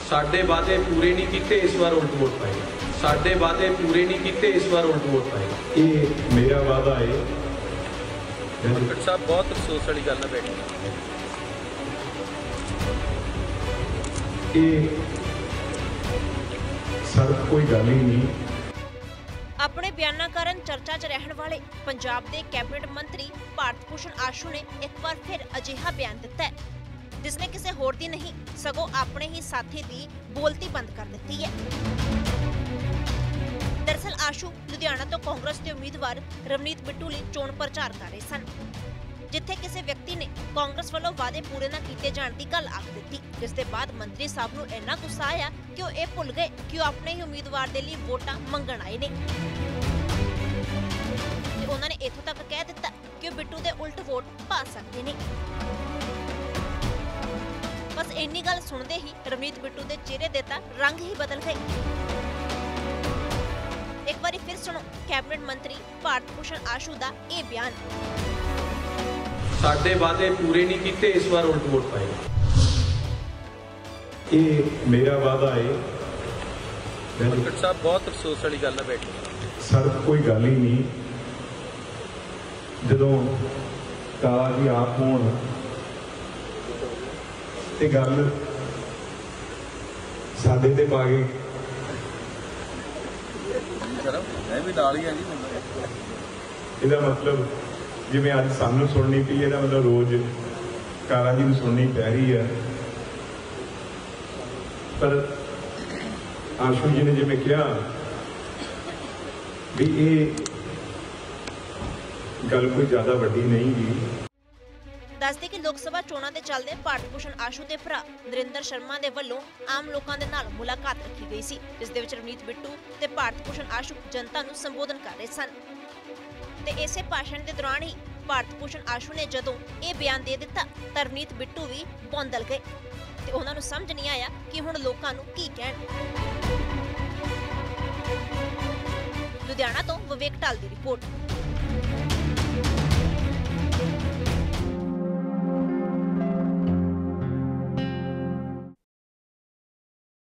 ਸਾਡੇ ਵਾਅਦੇ ਪੂਰੇ ਨਹੀਂ ਕੀਤੇ, ਇਸ ਵਾਰ ਉਲਟ ਵੋਟ ਪਾਏਗਾ। ਸਾਡੇ ਵਾਅਦੇ ਪੂਰੇ ਨਹੀਂ ਕੀਤੇ, ਇਸ ਵਾਰ ਉਲਟ ਵੋਟ ਪਾਏਗਾ। ਇਹ ਮੇਰਾ ਵਾਅਦਾ ਹੈ। ਡਾਕਟਰ ਸਾਹਿਬ बहुत अफसोस वाली गल है बैठी ਇਹ ਸਰ ਕੋਈ ਗੱਲ ਹੀ ਨਹੀਂ। ਆਪਣੇ ਬਿਆਨਾਂ ਕਾਰਨ ਚਰਚਾ 'ਚ ਰਹਿਣ ਵਾਲੇ ਪੰਜਾਬ ਦੇ ਕੈਬਨਿਟ ਮੰਤਰੀ ਭਾਰਤ ਭੂਸ਼ਣ ਆਸ਼ੂ ਨੇ ਇੱਕ ਵਾਰ ਫਿਰ ਅਜਿਹਾ ਬਿਆਨ ਦਿੱਤਾ ਹੈ ਜਿਸਨੇ ਕਿਸੇ ਹੋਰ ਦੀ ਨਹੀਂ ਸਗੋਂ ਆਪਣੇ ਹੀ ਸਾਥੀ ਦੀ ਬੋਲਤੀ ਬੰਦ ਕਰ ਦਿੱਤੀ ਹੈ। ਦਰਅਸਲ ਆਸ਼ੂ ਲੁਧਿਆਣਾ ਤੋਂ ਕਾਂਗਰਸ ਦੇ ਉਮੀਦਵਾਰ ਰਵਨੀਤ ਬਿੱਟੂ ਲਈ ਚੋਣ ਪ੍ਰਚਾਰ ਕਰ ਰਹੇ ਸਨ, ਜਿੱਥੇ ਕਿਸੇ ਵਿਅਕਤੀ ਨੇ ਕਾਂਗਰਸ ਵੱਲੋਂ ਵਾਅਦੇ ਪੂਰੇ ਨਾ ਕੀਤੇ ਜਾਣ ਦੀ ਗੱਲ ਆਖ ਦਿੱਤੀ, ਜਿਸ ਦੇ ਬਾਅਦ ਮੰਤਰੀ ਸਾਹਿਬ ਨੂੰ ਇੰਨਾ ਗੁੱਸਾ ਆਇਆ ਕਿ ਉਹ ਇਹ ਭੁੱਲ ਗਏ ਕਿ ਉਹ ਆਪਣੇ ਹੀ ਉਮੀਦਵਾਰ ਦੇ ਲਈ ਵੋਟਾਂ ਮੰਗਣ ਆਏ ਨੇ ਤੇ ਉਹਨਾਂ ਨੇ ਇੱਥੋਂ ਤੱਕ ਕਹਿ ਦਿੱਤਾ ਕਿ ਉਹ ਬਿੱਟੂ ਦੇ ਉਲਟ ਵੋਟ ਪਾ ਸਕਦੇ ਨੇ। ਬਸ ਇੰਨੀ ਗੱਲ ਸੁਣਦੇ ਹੀ ਰਵਨੀਤ ਬਿੱਟੂ ਦੇ ਚਿਹਰੇ ਦੇ ਤਾਂ ਰੰਗ ਹੀ ਬਦਲ ਗਏ। ਇੱਕ ਵਾਰੀ ਫਿਰ ਸੁਣੋ ਕੈਬਨਿਟ ਮੰਤਰੀ ਭਾਰਤ ਭੂਸ਼ਣ ਆਸ਼ੂ ਦਾ ਇਹ ਬਿਆਨ। ਸਾਡੇ ਵਾਅਦੇ ਪੂਰੇ ਨਹੀਂ ਕੀਤੇ, ਇਸ ਵਾਰ ਉਲਟ ਵੋਟ ਪਾਏਗਾ। ਇਹ ਮੇਰਾ ਵਾਅਦਾ ਹੈ। डॉक्टर साहब बहुत अफसोस वाली गल है बैठी ਸਰ ਕੋਈ ਗੱਲ ਹੀ ਨਹੀਂ। ਜਦੋਂ ਕਾਲਾ ਜੀ ਆਪ ਹੋਣ ਤੇ ਗੱਲ ਸਾਡੇ ਤੇ ਪਾ ਗਏ। मैं भी नाल ही है जी ਇਹਦਾ ਮਤਲਬ ਜਿਵੇਂ ਅੱਜ ਸਾਨੂੰ ਸੁਣਨੀ ਪਈ, ਇਹਦਾ ਮਤਲਬ ਰੋਜ਼ ਕਾਲਾ ਜੀ ਨੂੰ ਸੁਣਨੀ ਪੈ ਰਹੀ ਹੈ। ਪਰ ਆਸ਼ੂ ਜੀ ਨੇ ਜਿਵੇਂ ਕਿਹਾ ਵੀ ਇਹ ਗੱਲ ਕੋਈ ਜ਼ਿਆਦਾ ਵੱਡੀ ਨਹੀਂ ਗੀ। ਦੱਸਦੇ ਕਿ ਲੋਕ ਸਭਾ ਚੋਣਾਂ ਦੇ ਚੱਲਦੇ ਭਾਰਤ ਭੂਸ਼ਣ ਆਸ਼ੂ ਦੇ ਭਰਾ ਨਰਿੰਦਰ ਸ਼ਰਮਾ ਦੇ ਵੱਲੋਂ ਆਮ ਲੋਕਾਂ ਦੇ ਨਾਲ ਮੁਲਾਕਾਤ ਰੱਖੀ ਗਈ ਸੀ, ਜਿਸ ਦੇ ਵਿੱਚ ਰਵਨੀਤ ਬਿੱਟੂ ਤੇ ਭਾਰਤ ਭੂਸ਼ਣ ਆਸ਼ੂ ਜਨਤਾ ਨੂੰ ਸੰਬੋਧਨ ਕਰ ਰਹੇ ਸਨ ਤੇ ਇਸੇ ਭਾਸ਼ਣ ਦੇ ਦੌਰਾਨ ਹੀ ਭਾਰਤ ਭੂਸ਼ਣ ਆਸ਼ੂ ਨੇ ਜਦੋਂ ਇਹ ਬਿਆਨ ਦੇ ਦਿੱਤਾ ਤਾਂ ਰਵਨੀਤ ਬਿੱਟੂ ਵੀ ਬੌਂਦਲ ਗਏ ਤੇ ਉਹਨਾਂ ਨੂੰ ਸਮਝ ਨਹੀਂ ਆਇਆ ਕਿ ਹੁਣ ਲੋਕਾਂ ਨੂੰ ਕੀ ਕਹਿਣ। ਲੁਧਿਆਣਾ ਤੋਂ ਵਿਵੇਕ ਢਾਲ ਦੀ ਰਿਪੋਰਟ।